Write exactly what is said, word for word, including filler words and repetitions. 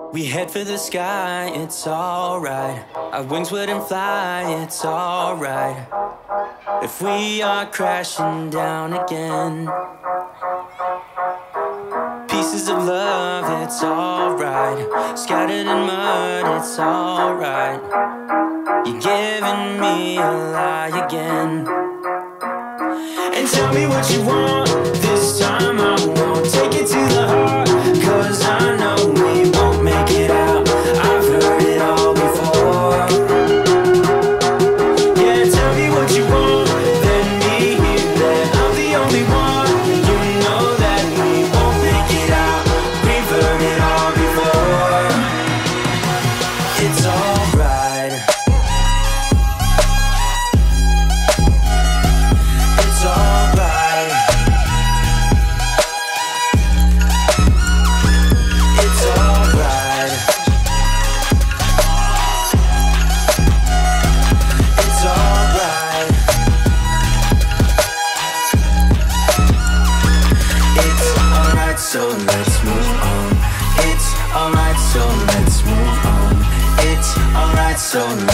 We head for the sky, it's alright. Our wings wouldn't fly, it's alright. If we are crashing down again, pieces of love, it's alright. Scattered in mud, it's alright. You're giving me a lie again. And tell me what you want, this time I won't take it to the heart. Cause I know we won't make it out, I've heard it all before. Yeah, tell me what you want, let me hear that I'm the only one. You know that we won't make it out, we've heard it all before. It's alright. It's alright. It's alright. It's alright. It's alright, so let's move on. It's alright, so let's move on. It's alright, so